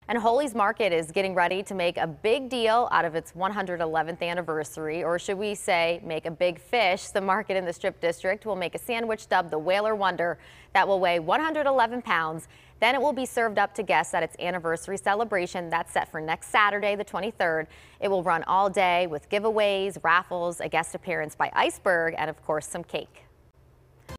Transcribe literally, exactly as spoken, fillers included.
And Wholey's Market is getting ready to make a big deal out of its one hundred eleventh anniversary, or should we say make a big fish. The market in the Strip District will make a sandwich dubbed the Whaler Wonder that will weigh one hundred eleven pounds. Then it will be served up to guests at its anniversary celebration that's set for next Saturday, the twenty-third. It will run all day with giveaways, raffles, a guest appearance by Iceberg, and of course some cake.